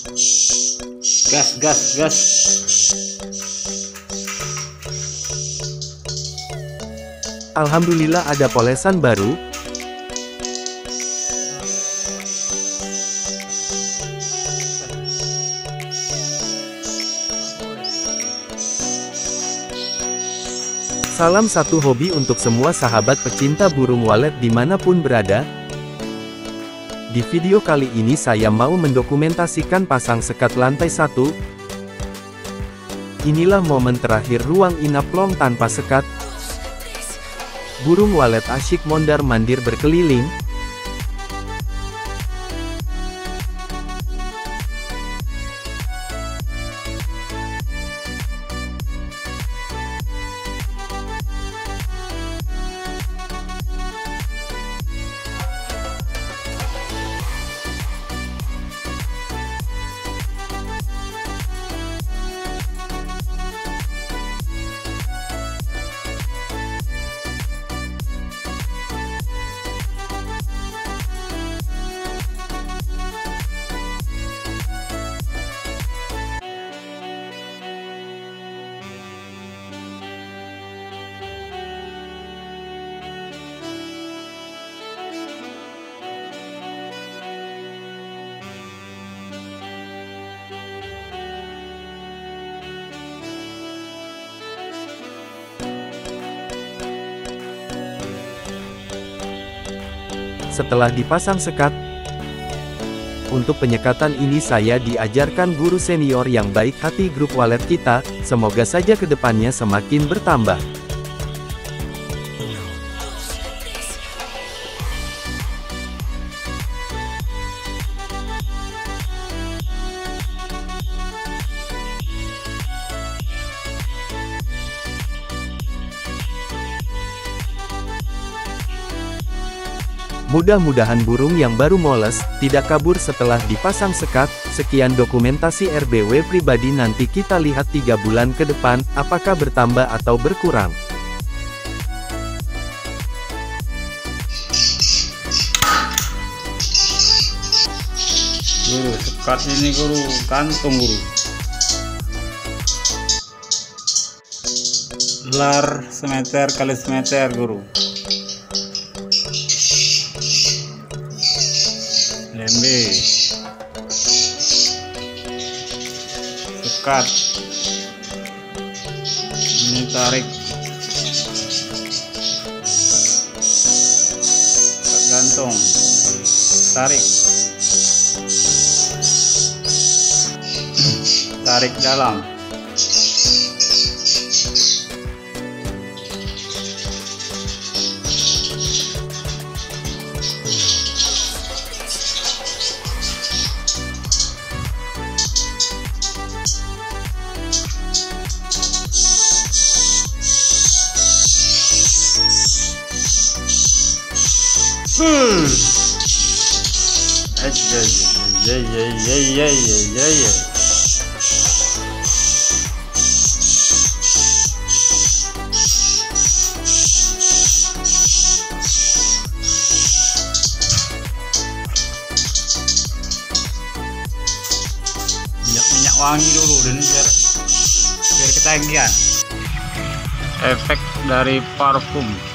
Gas, gas, gas. Alhamdulillah ada polesan baru. Salam satu hobi untuk semua sahabat pecinta burung walet dimanapun berada. Di video kali ini saya mau mendokumentasikan pasang sekat lantai 1. Inilah momen terakhir ruang inap long tanpa sekat. Burung walet asyik mondar-mandir berkeliling. Setelah dipasang sekat, untuk penyekatan ini saya diajarkan guru senior yang baik hati grup walet kita, semoga saja kedepannya semakin bertambah. Mudah-mudahan burung yang baru moles, tidak kabur setelah dipasang sekat. Sekian dokumentasi RBW pribadi, nanti kita lihat 3 bulan ke depan, apakah bertambah atau berkurang. Guru, sekat ini guru, kantung guru. Lar semeter kali semeter guru. Lembe, sekat, ini tarik, sekat gantung, tarik, tarik dalam. Minyak wangi dulu dan biar ketagihan. Efek dari parfum.